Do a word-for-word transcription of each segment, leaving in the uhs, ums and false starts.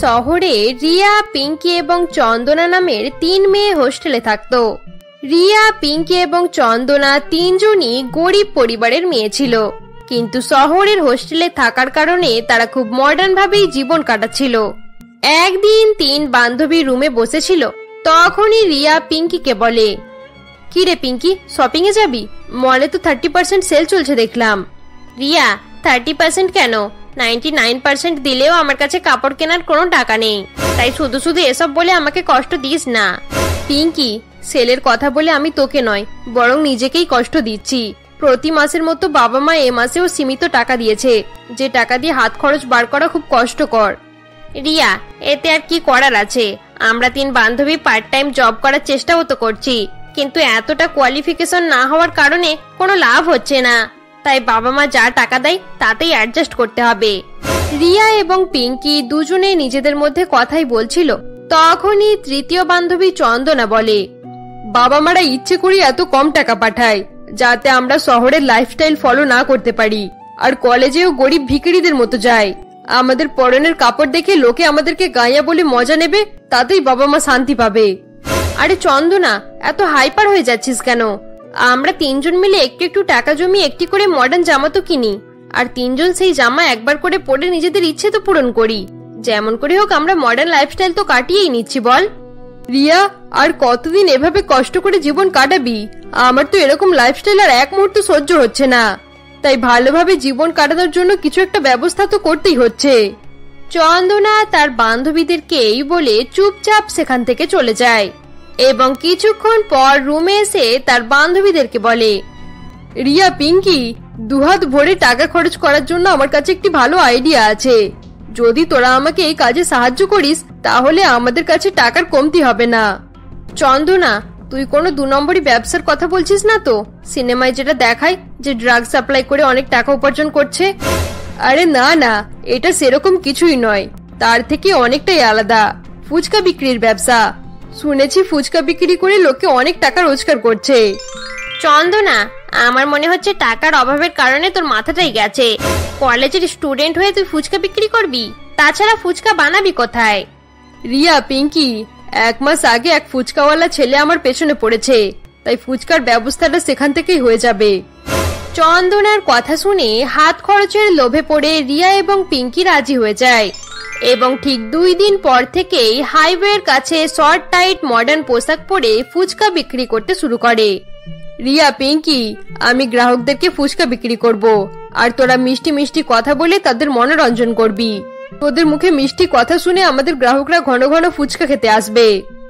শহরে রিয়া, পিঙ্কি এবং চন্দনা নামের তিন মেয়ে হোস্টেলে থাকতো। রিয়া, পিঙ্কি এবং চন্দনা তিনজনই গরিব পরিবারের মেয়ে ছিল, কিন্তু শহরের হোস্টেলে থাকার কারণে তারা খুব মডার্ন ভাবেই জীবন কাটাচ্ছিল। একদিন তিন বান্ধবী রুমে বসেছিল, তখনই রিয়া পিঙ্কিকে বলে, কি রে পিঙ্কি, শপিং এ যাবি? মলে তো থার্টি পার্সেন্ট সেল চলছে দেখলাম। রিয়া, থার্টি পার্সেন্ট কেন, নাইনটি নাইন পার্সেন্ট দিলেও আমার কাছে কাপড় কেনার কোনো টাকা নেই, তাই শুধু শুধু এসব বলে আমাকে কষ্ট দিস না। পিঙ্কি, সেলের কথা বলে আমি তোকে নয়, বরং নিজেকেই কষ্ট দিচ্ছি। প্রতি মাসের মতো বাবা মা এ মাসেও সীমিত টাকা দিয়েছে, যে টাকা দিয়ে হাত খরচ বার করা খুব কষ্টকর। রিয়া, এতে আর কি করার আছে, আমরা তিন বান্ধবী পার্ট টাইম জব করার চেষ্টাও তো করছি, কিন্তু এতটা কোয়ালিফিকেশন না হওয়ার কারণে কোনো লাভ হচ্ছে না, তাই বাবা মা যা টাকা দেয় তাতেই অ্যাডজাস্ট করতে হবে। রিয়া এবং পিঙ্কি দুজনে নিজেদের মধ্যে কথাই বলছিল, তখনই তৃতীয় বান্ধবী চন্দনা বলে, বাবা মারা ইচ্ছে করে এত কম টাকা পাঠায় যাতে আমরা শহরের লাইফস্টাইল ফলো না করতে পারি, আর কলেজেও গরিব ভিখারিদের মতো যায়। আমাদের পরনের কাপড় দেখে লোকে আমাদেরকে গাইয়া বলে মজা নেবে, তাতেই বাবা মা শান্তি পাবে। আরে চন্দনা, এত হাইপার হয়ে যাচ্ছিস কেন? আমরা তিনজন মিলে একটু একটু টাকা জমিয়ে একটি করে মডার্ন জামা তো কিনি, আর তিনজন সেই জামা একবার করে পরে নিজেদের ইচ্ছে তো পূরণ করি। যেমন করে হোক আমরা মডার্ন লাইফস্টাইল তো কাটিয়েই নিচ্ছি, বল। রিয়া, আর কতদিন এভাবে কষ্ট করে জীবন কাটাবি? আমার তো এরকম লাইফস্টাইল আর এক মুহূর্ত সহ্য হচ্ছে না, তাই ভালোভাবে জীবন কাটানোর জন্য কিছু একটা ব্যবস্থা তো করতেই হচ্ছে। চন্দনা তার বান্ধবীদেরকে এই বলে চুপচাপ সেখান থেকে চলে যায় এবং কিছুক্ষণ পর রুমে এসে তার বান্ধবীদেরকে বলে, রিয়া, পিঙ্কি, দুহাত ভরে টাকা খরচ করার জন্য আমার কাছে একটি ভালো আইডিয়া আছে। যদি তোরা আমাকে এই কাজে সাহায্য করিস তাহলে আমাদের কাছে টাকার কমতি হবে না। চন্দনা, তুই কোনো দু নম্বরই ব্যবসার কথা বলছিস না তো? সিনেমায় যেটা দেখায় যে ড্রাগ সাপ্লাই করে অনেক টাকা উপার্জন করছে? আরে না না, এটা সেরকম কিছুই নয়, তার থেকে অনেকটাই আলাদা। ফুচকা বিক্রির ব্যবসা। শুনেছি ফুচকা বিক্রি করে লোকে অনেক টাকা রোজগার করছে। চন্দনা, আমার মনে হচ্ছে টাকার অভাবের কারণে তোর মাথাটাই গেছে। কলেজের স্টুডেন্ট হয়ে তুই ফুচকা বিক্রি করবি? তাছাড়া ফুচকা বানাবি কোথায়? রিয়া, পিঙ্কি, এক মাস আগে এক ফুচকাওয়ালা ছেলে আমার পেছনে পড়েছে, তাই ফুচকার ব্যবস্থাটা সেখান থেকেই হয়ে যাবে। চন্দনার কথা শুনে হাত খরচের লোভে পড়ে রিয়া এবং পিঙ্কি রাজি হয়ে যায় এবং ঠিক দুই দিন পর থেকেই হাইওয়ের কাছে শর্ট টাইট মডার্ন পোশাক পরে ফুচকা বিক্রি করতে শুরু করে। রিয়া, পিঙ্কি, আমি গ্রাহকদেরকে ফুচকা বিক্রি করব, আর তোরা মিষ্টি মিষ্টি কথা বলে তাদের মনোরঞ্জন করবি। তোদের মুখে মিষ্টি কথা শুনে আমাদের গ্রাহকরা ঘন ঘন ফুচকা খেতে আসবে।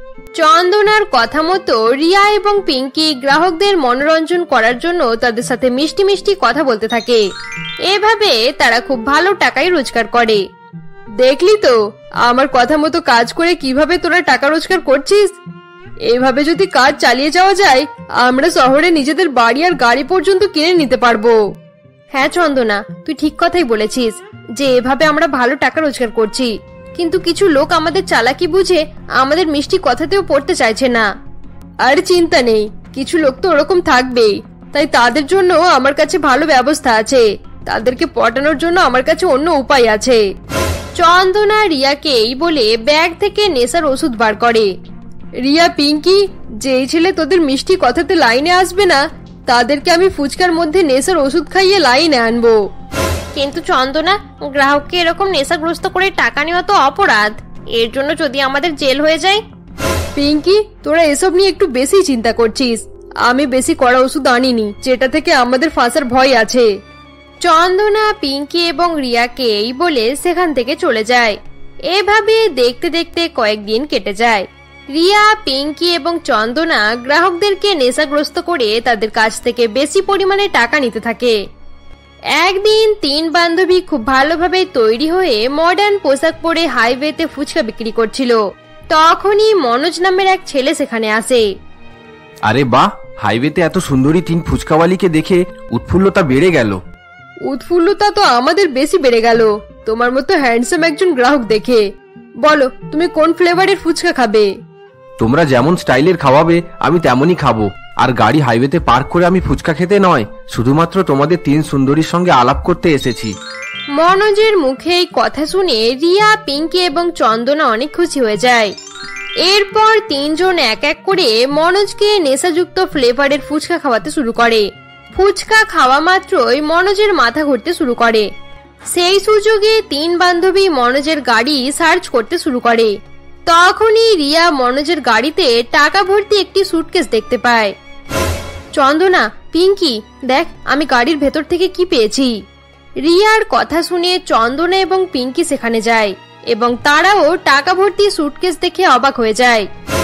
চন্দনার কথা মতো রিয়া এবং পিঙ্কি গ্রাহকদের মনোরঞ্জন করার জন্য তাদের সাথে মিষ্টি মিষ্টি কথা বলতে থাকে। এভাবে তারা খুব ভালো টাকাই রোজগার করে। দেখলি তো আমার কথা মতো কাজ করে কিভাবে তোরা টাকা রোজগার করছিস? এইভাবে যদি কাজ চালিয়ে যাওয়া যায় আমরা শহরে নিজেদের বাড়ি আর গাড়ি পর্যন্ত কিনে নিতে পারবো। হ্যাঁ চন্দনা, তুই ঠিক কথাই বলেছিস যে এভাবে আমরা ভালো টাকা রোজগার করছি, কিন্তু কিছু লোক আমাদের চালাকি বুঝে আমাদের মিষ্টি কথাতেও পড়তে চাইছে না। আর চিন্তা নেই, কিছু লোক তো ওরকম থাকবেই, তাই তাদের জন্য আমার কাছে ভালো ব্যবস্থা আছে। তাদেরকে পটানোর জন্য আমার কাছে অন্য উপায় আছে। চন্দনা রিয়াকে এই বলে ব্যাগ থেকে নেশার ওষুধ বার করে। রিয়া, পিঙ্কি, যেই ছেলে তোদের মিষ্টি কথাতে লাইনে আসবে না তাদেরকে আমি ফুচকার মধ্যে নেশার ওষুধ খাইয়ে লাইনে আনবো। কিন্তু চন্দনা, গ্রাহককে এরকম নেশাগ্রস্ত করে টাকা নেওয়া তো অপরাধ। এর জন্য যদি আমাদের জেল হয়ে যায়। পিঙ্কি, তোরা এসব নিয়ে একটু বেশি চিন্তা করছিস। আমি বেশি কড়া ওষুধ আনিনি যেটা থেকে আমাদের ফাঁসার ভয় আছে। চন্দনা পিঙ্কি এবং রিয়াকে এই বলে সেখান থেকে চলে যায়। এভাবে দেখতে দেখতে কয়েকদিন কেটে যায়। রিয়া, পিঙ্কি এবং চন্দনা গ্রাহকদেরকে নেশাগ্রস্ত করে তাদের কাছ থেকে বেশি পরিমাণে টাকা নিতে থাকে। একদিন তিন বান্ধবী খুব ভালোভাবে তৈরি হয়ে মডার্ন পোশাক পরে হাইওয়েতে ফুচকা বিক্রি করছিল। তখনই মনোজ নামের এক ছেলে সেখানে আসে। আরে বাহ, হাইওয়েতে এত সুন্দরী তিন ফুচকাওয়ালিকে দেখে উৎফুল্লতা বেড়ে গেল। উৎফুল্লতা তো আমাদের বেশি বেড়ে গেল তোমার মতো হ্যান্ডসাম একজন গ্রাহক দেখে। বলো, তুমি কোন ফ্লেভারের ফুচকা খাবে? তোমরা যেমন স্টাইলের খাওয়াবে আমি তেমনই খাবো। আর গাড়ি হাইওয়েতে পার্ক করে আমি ফুচকা খেতে নয়, শুধুমাত্র তোমাদের তিন সুন্দরীর সঙ্গে আলাপ করতে এসেছি। মনোজের মুখে এই কথা শুনে রিয়া, পিঙ্কি এবং চন্দনা অনেক খুশি হয়ে যায়। এরপর তিনজন এক এক করে মনোজকে নেশাযুক্ত ফ্লেভারের ফুচকা খাওয়াতে শুরু করে। ফুচকা খাওয়া মাত্রই মনোজের মাথা ঘুরতে শুরু করে। সেই সুযোগে তিন বান্ধবী মনোজের গাড়ি সার্চ করতে শুরু করে। তখনই রিয়া মনোজের গাড়িতে টাকা ভর্তি একটি সুটকেস দেখতে পায়। চন্দনা, পিঙ্কি, দেখ আমি গাড়ির ভেতর থেকে কি পেয়েছি। রিয়ার কথা শুনে চন্দনা এবং পিঙ্কি সেখানে যায় এবং তারাও টাকা ভর্তি সুটকেস দেখে অবাক হয়ে যায়।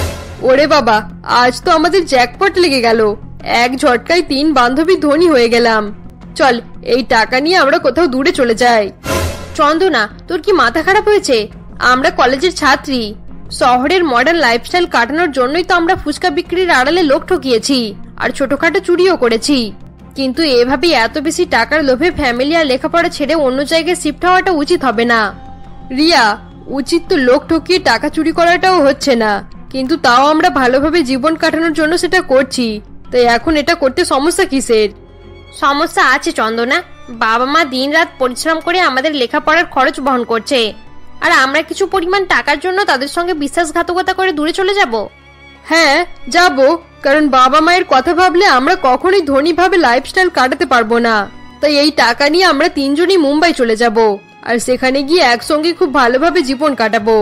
ওরে বাবা, আজ তো আমাদের জ্যাকপট লেগে গেল। এক ঝটকায় তিন বান্ধবী ধনী হয়ে গেলাম। চল, এই টাকা নিয়ে আমরা কোথাও দূরে চলে যাই। চন্দনা, তোর কি মাথা খারাপ হয়েছে? আমরা কলেজের ছাত্রী। শহরের মডার্ন লাইফস্টাইল কাটানোর জন্যই তো আমরা ফুচকা বিক্রির আড়ালে লোক ঠকিয়েছি আর ছোটখাটো চুরিও করেছি। কিন্তু এভাবে এত বেশি টাকার লোভে ফ্যামিলি আর লেখাপড়া ছেড়ে অন্য জায়গায় শিফট হওয়াটা উচিত হবে না। রিয়া, উচিত তো লোক ঠকিয়ে টাকা চুরি করাটাও হচ্ছে না, কিন্তু তাও আমরা ভালোভাবে জীবন কাটানোর জন্য সেটা করছি। তাই এখন এটা করতে সমস্যা কিসের? সমস্যা আছে চন্দনা। বাবা মা দিন রাত পরিশ্রম করে আমাদের লেখাপড়ার খরচ বহন করছে, আর আমরা কিছু পরিমাণ টাকার জন্য তাদের সঙ্গে বিশ্বাসঘাতকতা করে দূরে চলে যাব? হ্যাঁ, যাব, কারণ বাবা মায়ের কথা ভাবলে আমরা কখনোই ধনী ভাবে লাইফস্টাইল কাটাতে পারবো না। তাই এই টাকা নিয়ে আমরা তিনজনই মুম্বাই চলে যাব, আর সেখানে গিয়ে একসঙ্গে খুব ভালোভাবে জীবন কাটাবো।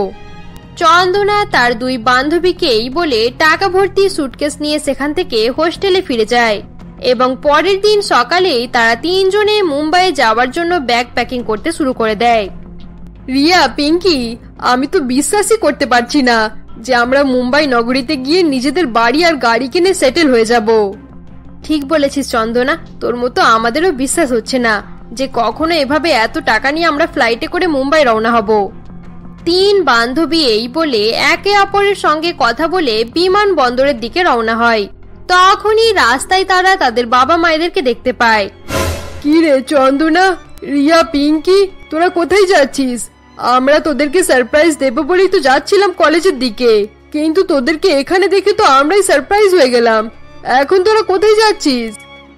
চন্দনা তার দুই বান্ধবীকে এই বলে টাকা ভর্তি সুটকেস নিয়ে সেখান থেকে হোস্টেলে ফিরে যায় এবং পরের দিন সকালেই তারা তিনজনে মুম্বাইয়ে যাওয়ার জন্য ব্যাগ প্যাকিং করতে শুরু করে দেয়। রিয়া, পিঙ্কি, আমি তো বিশ্বাসই করতে পারছি না যে আমরা মুম্বাই নগরীতে গিয়ে নিজেদের বাড়ি আর গাড়ি কিনে সেটেল হয়ে যাব। ঠিক বলেছিস চন্দনা, তোর মতো আমাদেরও বিশ্বাস হচ্ছে না যে কখনো এভাবে এত টাকা নিয়ে আমরা ফ্লাইটে করে মুম্বাই রওনা হব। তিন বান্ধবী এই বলে একে অপরের সঙ্গে কথা বলে বিমান বন্দরের দিকে রওনা হয়। তখনই রাস্তায় তারা তাদের বাবা মায়েদেরকে দেখতে পায়। কি রে চন্দনা, রিয়া, পিঙ্কি, তোরা কোথায় যাচ্ছিস? আমরা তোদেরকে সারপ্রাইজ দেব বলেই তো যাচ্ছিলাম কলেজের দিকে, কিন্তু তোদেরকে এখানে দেখে তো আমরাই সারপ্রাইজ হয়ে গেলাম। এখন তোরা কোথায় যাচ্ছিস?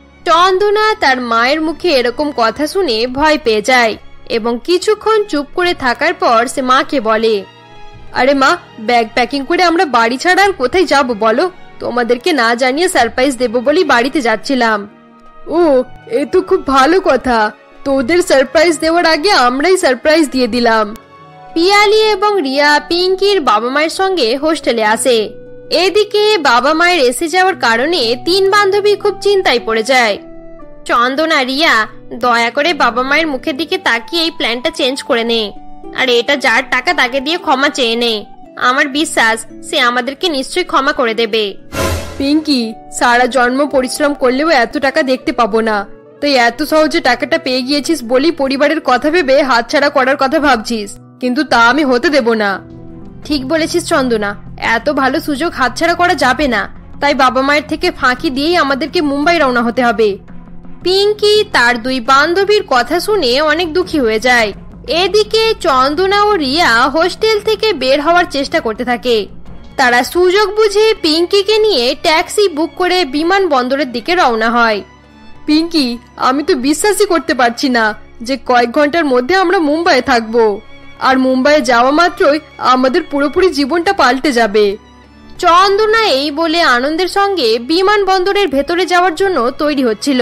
চন্দনা তার মায়ের মুখে এরকম কথা শুনে ভয় পেয়ে যায় এবং কিছুক্ষণ চুপ করে থাকার পর সে মাকে বলে, আরে মা, ব্যাগ প্যাকিং করে আমরা বাড়ি ছাড়া আর কোথায় যাব বলো? তোমাদেরকে না জানিয়ে সারপ্রাইজ দেব বলেই বাড়িতে যাচ্ছিলাম। ও, এ তো খুব ভালো কথা। তোদের সারপ্রাইজ দেওয়ার আগে আমরাই সারপ্রাইজ দিয়ে দিলাম। পিয়ালি এবং রিয়া পিঙ্কির বাবা মায়ের সঙ্গে হোস্টেলে আসে। এদিকে বাবা মায়ের এসে যাওয়ার কারণে তিন বান্ধবী খুব চিন্তায় পড়ে যায়। চন্দনা, রিয়া, দয়া করে বাবা মায়ের মুখের দিকে তাকিয়ে এই প্ল্যানটা চেঞ্জ করে নে, আর এটা যার টাকা তাকে দিয়ে ক্ষমা চেয়ে নে। আমার বিশ্বাস সে আমাদেরকে নিশ্চয়ই ক্ষমা করে দেবে। পিঙ্কি, সারা জন্ম পরিশ্রম করলেও এত টাকা দেখতে পাবো না, তাই এত সহজে টাকাটা পেয়ে গিয়েছিস বলি পরিবারের কথা ভেবে হাতছাড়া করার কথা ভাবছিস, কিন্তু তা আমি হতে দেব না। ঠিক বলেছিস চন্দনা, এত ভালো সুযোগ হাতছাড়া করা যাবে না। তাই বাবা মায়ের থেকে ফাঁকি দিয়েই আমাদেরকে মুম্বাই রওনা হতে হবে। পিঙ্কি তার দুই বান্ধবীর কথা শুনে অনেক দুঃখী হয়ে যায়। এদিকে চন্দনা ও রিয়া হোস্টেল থেকে বের হওয়ার চেষ্টা করতে থাকে। তারা সুযোগ বুঝে পিঙ্কিকে নিয়ে ট্যাক্সি বুক করে বিমান বন্দরের দিকে রওনা হয়। পিঙ্কি, আমি তো বিশ্বাসই করতে পারছি না যে কয়েক ঘন্টার মধ্যে আমরা মুম্বাইয়ে থাকবো, আর মুম্বাইয়ে যাওয়া মাত্রই আমাদের পুরোপুরি জীবনটা পাল্টে যাবে। চন্দনা এই বলে আনন্দের সঙ্গে বিমান বন্দরের ভেতরে যাওয়ার জন্য তৈরি হচ্ছিল।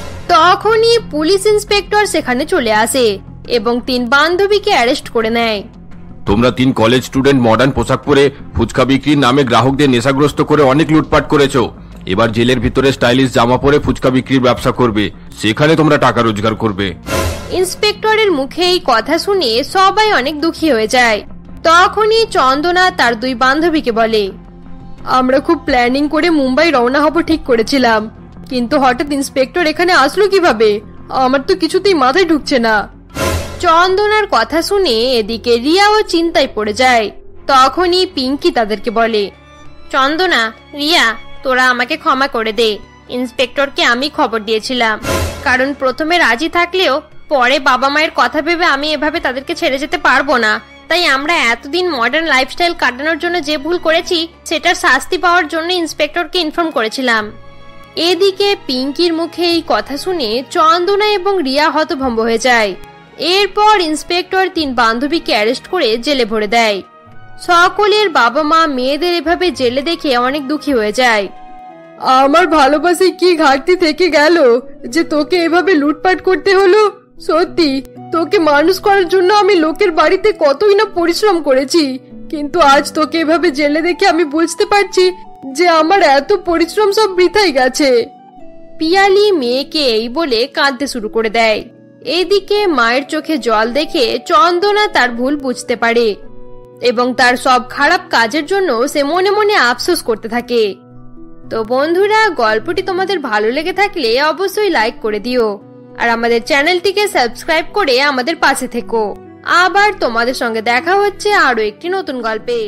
তখনই পুলিশ ইন্সপেক্টর সেখানে চলে আসে এবং তিন বান্ধবীকে অ্যারেস্ট করে নেয়। তোমরা তিন কলেজ স্টুডেন্ট মডার্ন পোশাক পরে ফুচকা বিক্রির নামে গ্রাহকদের নেশাগ্রস্ত করে অনেক লুটপাট করেছো। এবার জেলের ভিতরে স্টাইলিশ জামা পরে ফুচকা বিক্রির ব্যবসা করবে, সেখানে তোমরা টাকা রোজগার করবে। ইন্সপেক্টরের মুখে এই কথা শুনে সবাই অনেক দুঃখী হয়ে যায়। তখনই চন্দনা তার দুই বান্ধবীকে বলে, আমরা খুব প্ল্যানিং করে মুম্বাই রওনা হব ঠিক করেছিলাম, কিন্তু হঠাৎ ইন্সপেক্টর এখানে আসলো কিভাবে? আমার তো কিছুতেই মাথায় ঢুকছে না। চন্দনার কথা শুনে এদিকে রিয়াও চিন্তায় পড়ে যায়। তখনই পিঙ্কি তাদেরকে বলে, চন্দনা, রিয়া, তোরা আমাকে ক্ষমা করে দে। ইন্সপেক্টরকে আমি খবর দিয়েছিলাম, কারণ প্রথমে রাজি থাকলেও পরে বাবা মায়ের কথা ভেবে আমি এভাবে তাদেরকে ছেড়ে যেতে পারবো না। তাই আমরা এতদিন মডার্ন লাইফস্টাইল কাটানোর জন্য যে ভুল করেছি সেটার শাস্তি পাওয়ার জন্য ইন্সপেক্টরকে ইনফর্ম করেছিলাম। এদিকে পিঙ্কির মুখে এই কথা শুনে চন্দনা এবং রিয়া হতভম্ব হয়ে যায়। এরপর ইন্সপেক্টর তিন বান্ধবীকে অ্যারেস্ট করে জেলে ভরে দেয়। সকলের বাবা মা মেয়েদের এভাবে জেলে দেখে অনেক দুঃখী হয়ে যায়। আমার ভালোবাসায় কি ঘাটতি থেকে গেল যে তোকে এভাবে লুটপাট করতে হলো। সত্যি তোকে মানুষ করার জন্য আমি লোকের বাড়িতে কতই না পরিশ্রম করেছি, কিন্তু আজ তোকে এভাবে জেলে দেখে আমি বুঝতে পারছি যে আমার এত পরিশ্রম সব বৃথাই গেছে। পিয়ালি মেয়েকে এই বলে কাঁদতে শুরু করে দেয়। এদিকে মায়ের চোখে জল দেখে চন্দনা তার ভুল বুঝতে পারে এবং তার সব খারাপ কাজের জন্য সে মনে মনে আফসোস করতে থাকে। তো বন্ধুরা, গল্পটি তোমাদের ভালো লেগে থাকলে অবশ্যই লাইক করে দিও আর আমাদের চ্যানেলটিকে সাবস্ক্রাইব করে আমাদের পাশে থেকো। আবার তোমাদের সঙ্গে দেখা হচ্ছে আরো একটি নতুন গল্পে।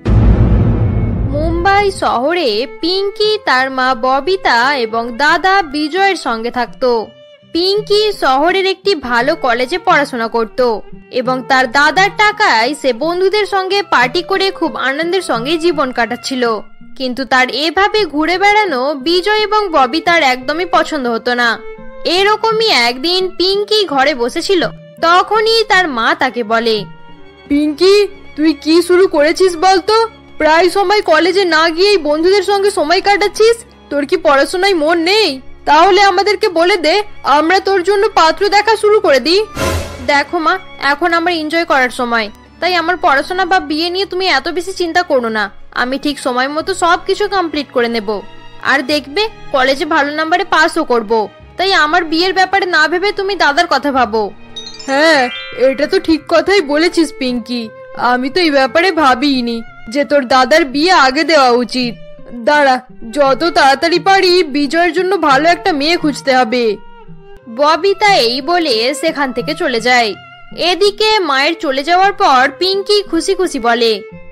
মুম্বাই শহরে পিঙ্কি তার মা ববিতা এবং দাদা বিজয়ের সঙ্গে থাকতো। পিঙ্কি শহরের একটি ভালো কলেজে পড়াশোনা করত এবং তার দাদার টাকায় সে বন্ধুদের সঙ্গে পার্টি করে খুব আনন্দের সঙ্গে জীবন কাটাচ্ছিল। কিন্তু তার এভাবে ঘুরে বেড়ানো বিজয় এবং ববিতার একদমই পছন্দ হতো না। এরকমই একদিন পিঙ্কি ঘরে বসেছিল, তখনই তার মা তাকে বলে, পিঙ্কি, তুই কি শুরু করেছিস বলতো? প্রায় সময় কলেজে না গিয়েই বন্ধুদের সঙ্গে সময় কাটাচ্ছিস। তোর কি পড়াশোনায় মন নেই? তাহলে আমাদেরকে বলে দে, আমরা তোর জন্য পাত্র দেখা শুরু করে দিই। দেখো মা, এখন আমার এনজয় করার সময়, তাই আমার পড়াশোনা বা বিয়ে নিয়ে তুমি এত বেশি চিন্তা করো না। আমি ঠিক সময় মতো সবকিছু কমপ্লিট করে নেব, আর দেখবে কলেজে ভালো নাম্বারে পাসও করব। তাই আমার বিয়ের ব্যাপারে না ভেবে তুমি দাদার কথা ভাবো। হ্যাঁ, এটা তো ঠিক কথাই বলেছিস পিঙ্কি। আমি তো এই ব্যাপারে ভাবিনি যে তোর দাদার বিয়ে আগে দেওয়া উচিত। দাঁড়া, যত তাড়াতাড়ি পারি বিজয়ের জন্য ভালো একটা মেয়ে খুঁজতে হবে। ববিতা এই বলে সেখান থেকে চলে যায়। এদিকে মায়ের চলে যাওয়ার পর পিঙ্কি খুশি খুশি বলে,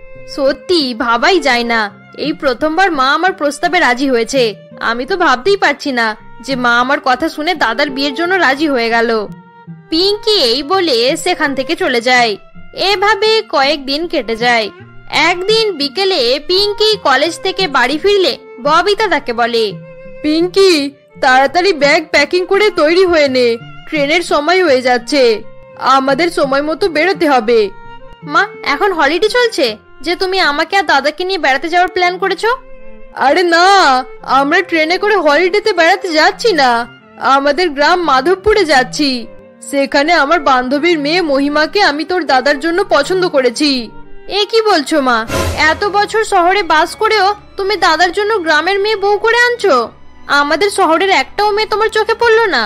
সত্যি ভাবাই যায় না, এই প্রথমবার মা আমার প্রস্তাবে রাজি হয়েছে। আমি তো ভাবতেই পারছি না যে মা আমার কথা শুনে দাদার বিয়ের জন্য রাজি হয়ে গেল। পিঙ্কি এই বলে সেখান থেকে চলে যায়। এভাবে কয়েকদিন কেটে যায়। একদিন বিকেলে পিঙ্কি কলেজ থেকে বাড়ি ফিরলে ববিতা তাকে বলে, পিঙ্কি, তাড়াতাড়ি ব্যাগ প্যাকিং করে তৈরি হয়ে নে, ট্রেনের সময় হয়ে যাচ্ছে। আমাদের সময় মতো বেরোতে হবে। মা, এখন হলিডে চলছে যে তুমি আমাকে আর দাদাকে নিয়ে বেড়াতে যাওয়ার প্ল্যান করেছো? আরে না, আমরা ট্রেনে করে হলিডেতে বেড়াতে যাচ্ছি না, আমাদের গ্রাম মাধবপুরে যাচ্ছি। সেখানে আমার বান্ধবীর মেয়ে মহিমাকে আমি তোর দাদার জন্য পছন্দ করেছি। এ কি বলছো মা? এত বছর শহরে বাস করেও তুমি দাদার জন্য গ্রামের মেয়ে বউ করে আনছো? আমাদের শহরের একটাও মেয়ে তোমার চোখে পড়লো না?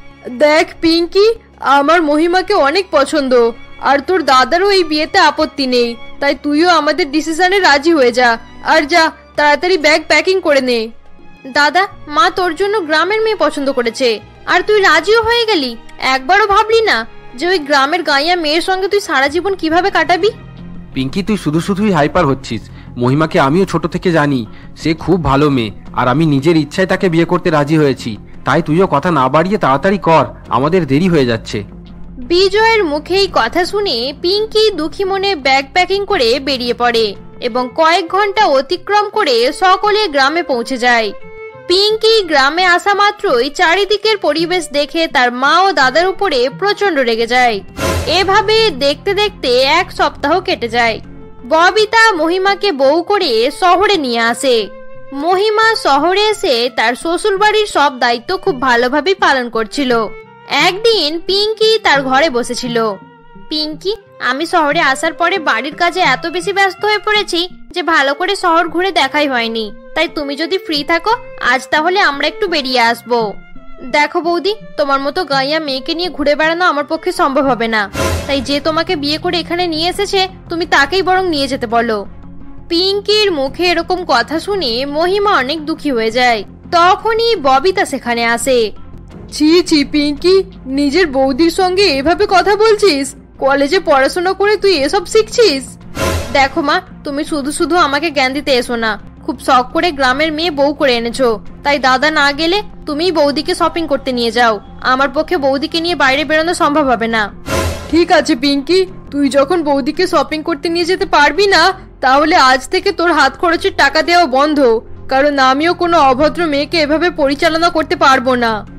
দেখ পিঙ্কি, আমার মহিমাকে অনেক পছন্দ, আর তোর দাদারও এই বিয়েতে আপত্তি নেই। তাই তুইও আমাদের ডিসিশনে রাজি হয়ে যা, আর যা তাড়াতাড়ি ব্যাগ প্যাকিং করে নে। দাদা, মা তোর জন্য গ্রামের মেয়ে পছন্দ করেছে, আর তুই রাজিও হয়ে গেলি? একবারও ভাবলি না যে ওই গ্রামের গাইয়া মেয়ের সঙ্গে তুই সারা জীবন কিভাবে কাটাবি? পিঙ্কি, তুই শুধু শুধুই হাইপার হচ্ছিস। মহিমাকে আমিও ছোট থেকে জানি, সে খুব ভালো মেয়ে, আর আমি নিজের ইচ্ছায় তাকে বিয়ে করতে রাজি হয়েছি। তাই তুইও কথা না বাড়িয়ে তাড়াতাড়ি কর, আমাদের দেরি হয়ে যাচ্ছে। বিজয়ের মুখেই কথা শুনে পিঙ্কি দুঃখী মনে ব্যাগ প্যাকিং করে বেরিয়ে পড়ে এবং কয়েক ঘন্টা অতিক্রম করে সকলে গ্রামে পৌঁছে যায়। পিঙ্কি গ্রামে আসা মাত্রই চারিদিকের পরিবেশ দেখে তার মা ও দাদার উপরে প্রচন্ড রেগে যায়। এভাবে দেখতে দেখতে এক সপ্তাহ কেটে যায়। ববিতা মহিমাকে বউ করে শহরে নিয়ে আসে। মহিমা শহরে এসে তার শ্বশুর বাড়ির সব দায়িত্ব খুব ভালোভাবে পালন করছিল। একদিন পিঙ্কি তার ঘরে বসেছিল। পিঙ্কি, আমি শহরে আসার পরে বাড়ির কাজে এত বেশি ব্যস্ত হয়ে পড়েছি যে ভালো করে শহর ঘুরে দেখাই হয়নি। তাই তুমি যদি ফ্রি থাকো আজ তাহলে আমরা একটু বেরিয়ে আসবো। দেখো বৌদি, তোমার মতো গাইয়া মেয়েকে নিয়ে ঘুরে বেড়ানো আমার পক্ষে সম্ভব হবে না। তাই যে তোমাকে বিয়ে করে এখানে নিয়ে এসেছে তুমি তাকেই বরং নিয়ে যেতে বলো। পিঙ্কির মুখে এরকম কথা শুনে মহিমা অনেক দুঃখী হয়ে যায়। তখনই ববিতা সেখানে আসে। ছি ছি পিঙ্কি, নিজের বৌদির সঙ্গে এভাবে কথা বলছিস? কলেজে পড়াশোনা করে তুই এসব শিখছিস? দেখো মা, তুমি শুধু শুধু আমাকে জ্ঞান দিতে এসো না। খুব শখ করে গ্রামের মেয়ে বউ করে এনেছো, তাই দাদা না গেলে তুমিই বৌদিকে শপিং করতে নিয়ে যাও। আমার পক্ষে বৌদিকে নিয়ে বাইরে বেরোনো সম্ভব হবে না। ঠিক আছে পিঙ্কি, তুই যখন বৌদিকে শপিং করতে নিয়ে যেতে পারবি না, তাহলে আজ থেকে তোর হাত খরচের টাকা দেওয়া বন্ধ, কারণ আমিও কোনো অভদ্র মেয়েকে এভাবে পরিচালনা করতে পারবো না।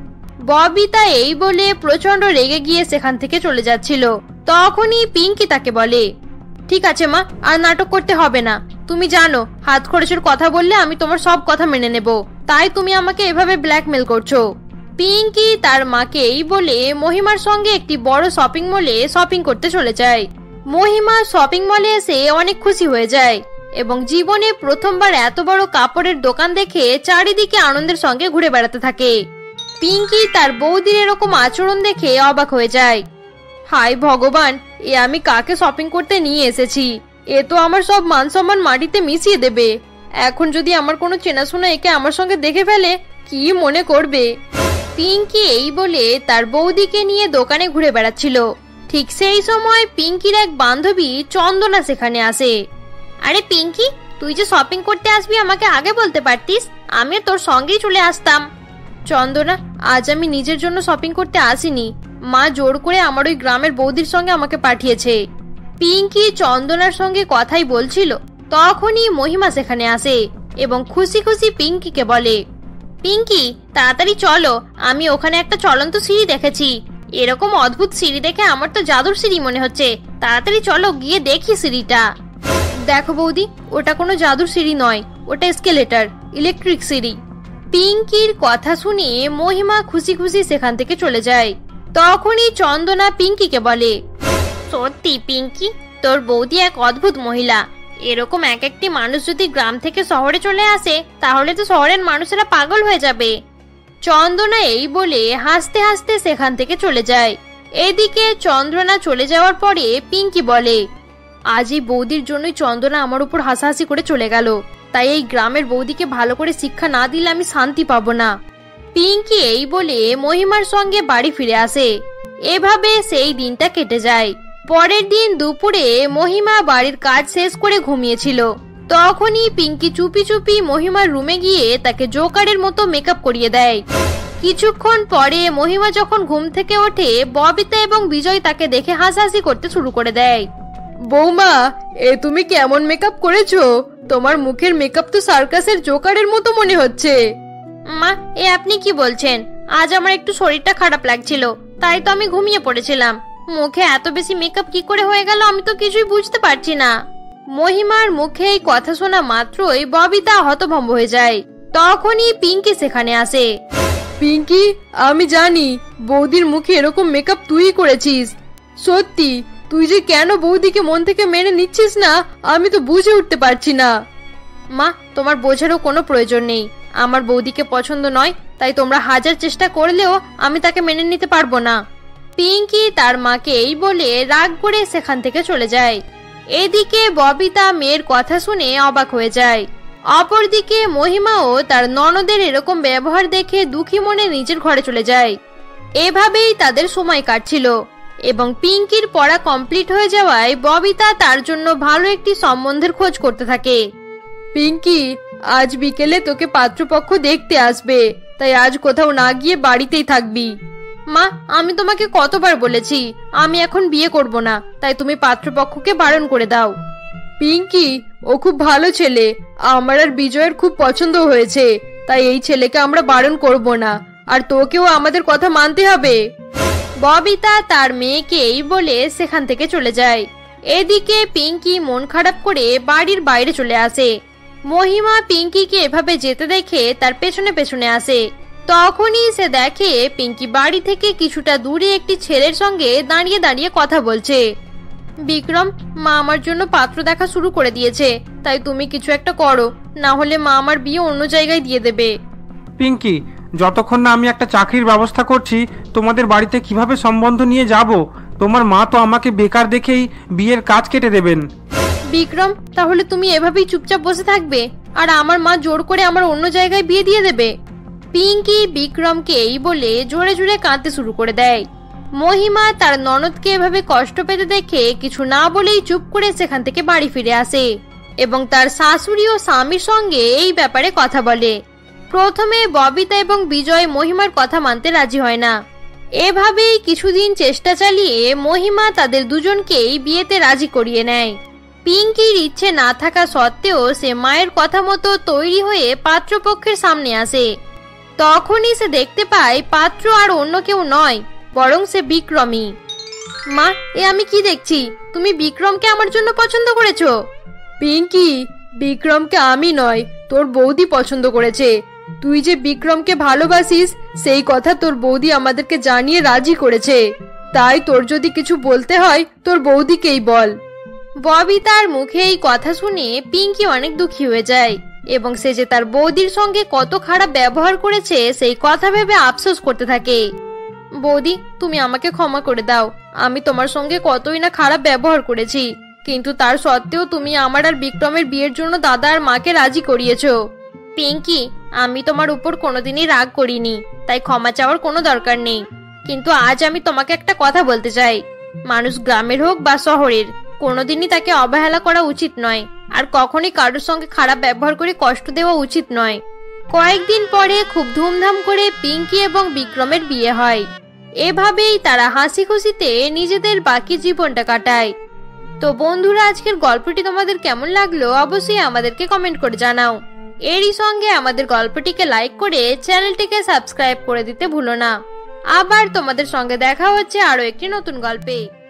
ববিতা এই বলে প্রচন্ড রেগে গিয়ে সেখান থেকে চলে যাচ্ছিল। তখনই পিঙ্কি তাকে বলে, ঠিক আছে মা, আর নাটক করতে হবে না। তুমি জানো হাত খরচের কথা বললে আমি তোমার সব কথা মেনে নেব, তাই তুমি আমাকে এভাবে ব্ল্যাকমেল করছো। পিঙ্কি তার মাকে এই বলে মহিমার সঙ্গে একটি বড় শপিং মলে শপিং করতে চলে যায়। মহিমা শপিং মলে এসে অনেক খুশি হয়ে যায় এবং জীবনে প্রথমবার এত বড় কাপড়ের দোকান দেখে চারিদিকে আনন্দের সঙ্গে ঘুরে বেড়াতে থাকে। পিঙ্কি তার বৌদির এরকম আচরণ দেখে অবাক হয়ে যায়। হায় ভগবান, এ আমি কাকে শপিং করতে নিয়ে এসেছি? এ তো আমার সব মান সম্মান মাটিতে মিশিয়ে দেবে। এখন যদি আমার কোনো চেনাশোনা একে আমার সঙ্গে দেখে ফেলে, কি মনে করবে? পিঙ্কি এই বলে তার বৌদিকে নিয়ে দোকানে ঘুরে বেড়াচ্ছিল। ঠিক সেই সময় পিঙ্কির এক বান্ধবী চন্দনা সেখানে আসে। আরে পিঙ্কি, তুই যে শপিং করতে আসবি আমাকে আগে বলতে পারতিস, আমিও তোর সঙ্গেই চলে আসতাম। চন্দনা, আজ আমি নিজের জন্য শপিং করতে আসিনি, মা জোর করে আমার ওই গ্রামের বৌদির সঙ্গে আমাকে পাঠিয়েছে। পিঙ্কি চন্দনার সঙ্গে কথাই বলছিল, তখনই মহিমা সেখানে আসে এবং খুশি খুশি পিঙ্কিকে বলে, পিঙ্কি তাড়াতাড়ি চলো, আমি ওখানে একটা চলন্ত সিঁড়ি দেখেছি। এরকম অদ্ভুত সিঁড়ি দেখে আমার তো জাদুর সিঁড়ি মনে হচ্ছে। তাড়াতাড়ি চলো, গিয়ে দেখি সিঁড়িটা। দেখো বৌদি, ওটা কোনো জাদুর সিঁড়ি নয়, ওটা এসকেলেটর, ইলেকট্রিক সিঁড়ি। পিঙ্কির কথা শুনে মহিমা খুশি খুশি সেখান থেকে চলে যায়। তখনই চন্দনা পিঙ্কিকে বলে, সত্যি পিঙ্কি, তোর বৌদি এক অদ্ভুত মহিলা। এরকম এক একটি মানুষ যদি গ্রাম থেকে শহরে চলে আসে, তাহলে তো শহরের মানুষেরা পাগল হয়ে যাবে। চন্দনা এই বলে হাসতে হাসতে সেখান থেকে চলে যায়। এদিকে চন্দনা চলে যাওয়ার পরে পিঙ্কি বলে, আজ এই বৌদির জন্যই চন্দনা আমার উপর হাসাহাসি করে চলে গেল। তাই এই গ্রামের বৌদিকে ভালো করে শিক্ষা না দিলে আমি শান্তি পাবো না। পিঙ্কি এই বলে মহিমার সঙ্গে বাড়ি ফিরে আসে। এভাবে সেই দিনটা কেটে যায়। পরের দিন দুপুরে মহিমা বাড়ির কাজ শেষ করে ঘুমিয়েছিল। তখনই পিঙ্কি চুপি চুপি মহিমার রুমে গিয়ে তাকে জোকারের মতো মেকআপ করিয়ে দেয়। কিছুক্ষণ পরে মহিমা যখন ঘুম থেকে ওঠে, ববিতা এবং বিজয় তাকে দেখে হাসাহাসি করতে শুরু করে দেয়। বৌমা, এ তুমি কেমন মেকআপ করেছো? তোমার মুখের মেকআপ তো সার্কাসের জোকারের মতো মনে হচ্ছে। মা, এ আপনি কি বলছেন? আজ আমার একটু শরীরটা খারাপ লাগছিল, তাই তো আমি ঘুমিয়ে পড়েছিলাম। মুখে এত বেশি মেকআপ কি করে হয়ে গেল আমি তো কিছুই বুঝতে পারছি না। মহিমার মুখে এই কথা শোনা মাত্রই ববিতা হতভম্ব হয়ে যায়। তখনই পিঙ্কি সেখানে আসে। পিঙ্কি, আমি জানি বৌদির মুখে এরকম মেকআপ তুই করেছিস। সত্যি, তুই যে কেন বৌদিকে মন থেকে মেনে নিচ্ছিস না, আমি তো বুঝে উঠতে পারছি না। মা, তোমার বোঝারও কোনো প্রয়োজন নেই। আমার বৌদিকে পছন্দ নয়, তাই তোমরা হাজার চেষ্টা করলেও আমি তাকে মেনে নিতে পারবো না। পিঙ্কি তার মাকে এই বলে রাগ করে সেখান থেকে চলে যায়। এদিকে ববিতা মেয়ের কথা শুনে অবাক হয়ে যায়। অপরদিকে মহিমাও তার ননদের এরকম ব্যবহার দেখে দুঃখী মনে নিজের ঘরে চলে যায়। এভাবেই তাদের সময় কাটছিল এবং পিঙ্কির পড়া কমপ্লিট হয়ে যাওয়ায় ববিতা তার জন্য ভালো একটি সম্বন্ধের খোঁজ করতে থাকে। পিঙ্কি, আজ বিকেলে তোকে পাত্রপক্ষ দেখতে আসবে, তাই আজ কোথাও না গিয়ে বাড়িতেই থাকবি। মা, আমি তোমাকে কতবার বলেছি আমি এখন বিয়ে করব না, তাই তুমি পাত্রপক্ষকে বারণ করে দাও। পিঙ্কি, ও খুব ভালো ছেলে, আমার আর বিজয়ের খুব পছন্দ হয়েছে, তাই এই ছেলেকে আমরা বারণ করব না, আর তোকেও আমাদের কথা মানতে হবে। ববিতা তার মেয়েকে এই বলে সেখান থেকে চলে যায়। এদিকে পিঙ্কি মন খারাপ করে বাড়ির বাইরে চলে আসে। মহিমা পিঙ্কিকে এভাবে যেতে দেখে তার পেছনে পেছনে আসে। তখনই সে দেখে পিঙ্কি বাড়ি থেকে কিছুটা দূরে একটি ছেলের সঙ্গে দাঁড়িয়ে দাঁড়িয়ে কথা বলছে। বিক্রম, মা আমার জন্য পাত্র দেখা শুরু করে দিয়েছে, তাই তুমি কিছু একটা করো, না হলে মা আমার বিয়ে অন্য জায়গায় দিয়ে দেবে। পিঙ্কি, যতক্ষণ না আমি একটা চাকরির ব্যবস্থা করছি, তোমাদের বাড়িতে কিভাবে সম্বন্ধ নিয়ে যাব? তোমার মা তো আমাকে বেকার দেখেই বিয়ের কাজ কেটে দেবেন। বিক্রম, তাহলে তুমি এভাবেই চুপচাপ বসে থাকবে আর আমার মা জোর করে আমার অন্য জায়গায় বিয়ে দিয়ে দেবে? পিঙ্কি বিক্রমকে এই বলে জোরে জোরে কাঁদতে শুরু করে দেয়। মহিমা তার ননদকে এভাবে কষ্ট পেতে দেখে কিছু না বলেই চুপ করে সেখান থেকে বাড়ি ফিরে আসে এবং তার শাশুড়ি ও স্বামীর সঙ্গে এই ব্যাপারে কথা বলে। প্রথমে ববিতা এবং বিজয় মহিমার কথা মানতে রাজি হয় না। এভাবেই কিছুদিন চেষ্টা চালিয়ে মহিমা তাদের দুজনকেই বিয়েতে রাজি করিয়ে নেয়। পিঙ্কির ইচ্ছে না থাকা সত্ত্বেও সে মায়ের কথা মতো তৈরি হয়ে পাত্রপক্ষের সামনে আসে। তখনই সে দেখতে পায় পাত্র আর অন্য কেউ নয়, বরং সে বিক্রমই। মা, এ আমি কি দেখছি? তুমি বিক্রমকে আমার জন্য পছন্দ করেছো? পিঙ্কি, বিক্রমকে আমি নয়, তোর বৌদি পছন্দ করেছে। তুই যে বিক্রমকে ভালোবাসিস সেই কথা তোর বৌদি আমাদেরকে জানিয়ে রাজি করেছে। তাই তোর যদি কিছু বলতে হয় তোর বৌদিকেই বল। ববিতার মুখে এই কথা শুনে পিঙ্কি অনেক দুঃখী হয়ে যায় এবং সে যে তার বৌদির সঙ্গে কত খারাপ ব্যবহার করেছে সেই কথা ভেবে আফসোস করতে থাকে। বৌদি, তুমি আমাকে ক্ষমা করে দাও। আমি তোমার সঙ্গে কতই না খারাপ ব্যবহার করেছি, কিন্তু তার সত্ত্বেও তুমি আমার আর বিক্রমের বিয়ের জন্য দাদা আর মাকে রাজি করিয়েছো। পিঙ্কি, আমি তোমার উপর কোনোদিনই রাগ করিনি, তাই ক্ষমা চাওয়ার কোনো দরকার নেই। কিন্তু আজ আমি তোমাকে একটা কথা বলতে চাই। মানুষ গ্রামের হোক বা শহরের, কোনোদিনই তাকে অবহেলা করা উচিত নয়, আর কখনই কারোর সঙ্গে খারাপ ব্যবহার করে কষ্ট দেওয়া উচিত নয়। কয়েকদিন পরে খুব ধুমধাম করে পিঙ্কি এবং বিক্রমের বিয়ে হয়। এভাবেই তারা হাসি খুশিতে নিজেদের বাকি জীবনটা কাটায়। তো বন্ধুরা, আজকের গল্পটি তোমাদের কেমন লাগলো অবশ্যই আমাদেরকে কমেন্ট করে জানাও। এরই সঙ্গে আমাদের গল্পটিকে লাইক করে চ্যানেলটিকে সাবস্ক্রাইব করে দিতে ভুলো না। আবার তোমাদের সঙ্গে দেখা হচ্ছে আরো একটি নতুন গল্পে।